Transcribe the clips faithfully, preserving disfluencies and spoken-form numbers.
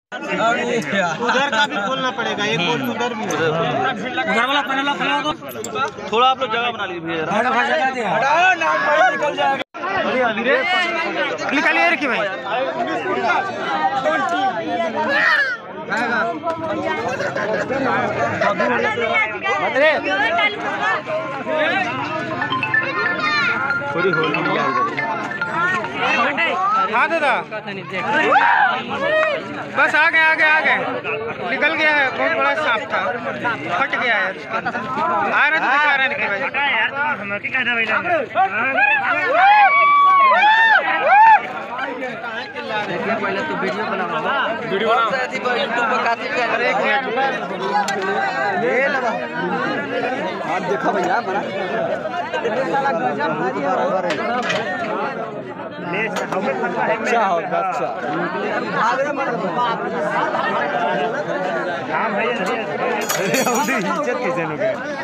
उधर का भी खोलना पड़ेगा, एक बोर्ड उधर भी उधर वाला पैनल खोला तो थोड़ा आप लोग जगह बना लीजिए। निकालिए रखिए भाई। थोड़ी होल हाँ दादा, बस आ गए आ गए आ गए निकल गया है। बहुत बड़ा सांप था, फट गया है। आ रहा तो दिखा रहा है भाई। पहले तो वीडियो बनाऊंगा, वीडियो यूट्यूब पर काफी आप देखो भैया बड़ा अच्छा हो अच्छा। इज्जत किसे लोग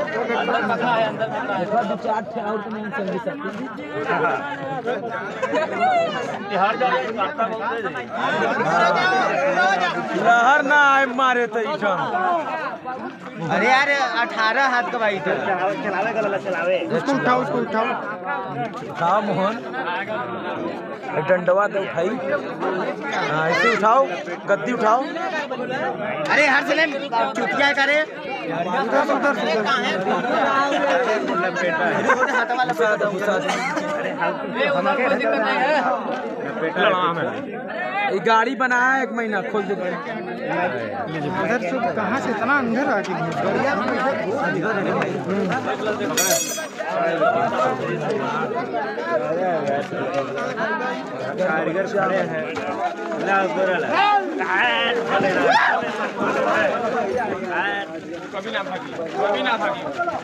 लहर ना आए मारे तो। अरे यार अठारह हाथ का भाई था। उसको उठाओ उसको उठाओ उठाओ मोहन, डंडवा तो उठाई। हाँ इसे उठाओ, गद्दी उठाओ। अरे हर सलेम चुटिया करे ये गाड़ी बनाया एक महीना खोल दे। उधर से कहाँ से इतना अंदर आ गई कारीगर खड़े हैं। कभी ना भागी, कभी ना भागी।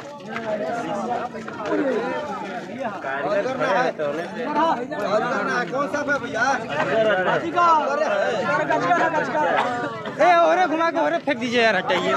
कौन सा भैया? ए और घुमा के और फेंक दीजिए यार, हटाइए।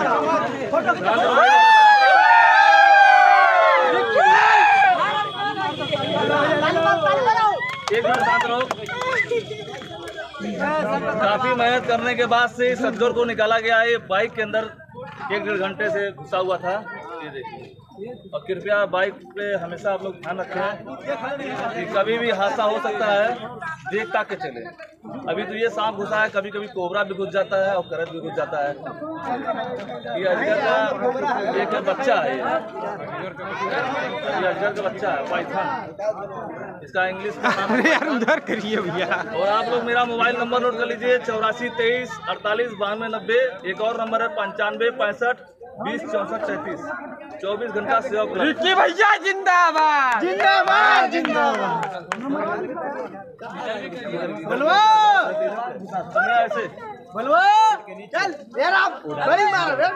काफी मेहनत करने के बाद से इस सज्जोर को निकाला गया है। बाइक के अंदर एक डेढ़ घंटे से घुसा हुआ था। ये देखिए, और कृपया बाइक पे हमेशा आप लोग ध्यान रखें कि कभी भी हादसा हो सकता है, देख ताक के चले। अभी तो ये सांप घुसा है, कभी कभी कोबरा भी घुस जाता है और करत भी घुस जाता है। ये अजगर का एक बच्चा है, ये अजगर का बच्चा है, पाइथन इसका इंग्लिश का नाम। यार उधर करिए भैया। और आप लोग मेरा मोबाइल नंबर नोट कर लीजिए, चौरासी तेईस अड़तालीस बानवे नब्बे। एक और नंबर है पंचानवे पैंसठ बीस चौसठ सैंतीस। चौबीस घंटा सेवा उपलब्ध। भैया जिंदाबाद जिंदाबाद जिंदाबाद। बलवा ऐसे बलवा चल यार, आप बड़ी मार रहे।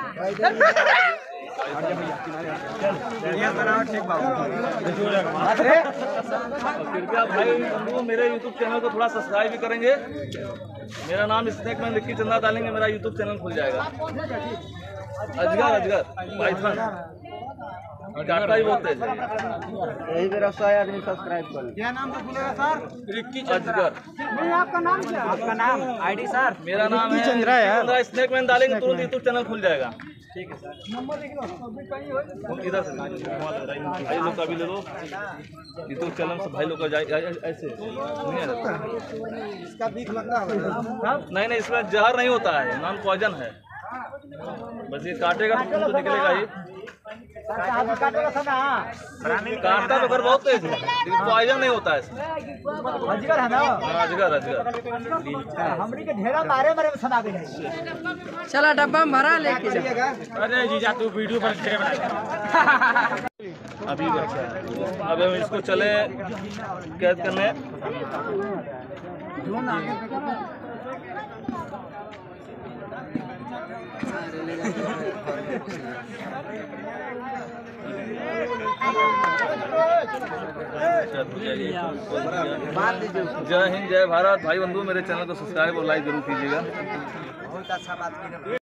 कृपया भाई बंधुओं मेरे यूट्यूब चैनल को थोड़ा सब्सक्राइब भी करेंगे। मेरा नाम स्नैक मैन लिखी चंदा डालेंगे, मेरा यूट्यूब चैनल खुल जाएगा। अजगर अजगर पाइथन टाटा ही बोलते हैं। यही मेरा सौ आदमी सब्सक्राइब कर। क्या नाम से खुलेगा सर? रिक्की अजगर। नहीं आपका नाम क्या? आपका नाम आईडी सर? मेरा नाम है चंद्रा यार। स्नैक मैन डालेंगे तुरंत यूट्यूब चैनल खुल जाएगा। ठीक है सर, नंबर लिख लो। इधर से भाई लोग का भी ले लो, यूट्यूब चैनल से भाई लोग का जाए ऐसे नहीं है। इसका बीख लगना है? नहीं नहीं, इसमें जहर नहीं होता है, नॉन पॉइजन है। बस ये काटेगा तो खून तो निकलेगा ही। काटता तो घर बहुत तेज है, लेकिन पॉइजन नहीं होता है इसमें। अजगर है ना? अजगर अजगर हमरी के ढेरा मारे मारे में सना गए। चला डब्बा में भरा लेके जा। अरे जीजा तू वीडियो पर खड़े बना। अभी अब हम इसको चले कैद करने। जय हिंद जय भारत। भाई बंधु मेरे चैनल को सब्सक्राइब और लाइक जरूर कीजिएगा। बहुत अच्छा बात की।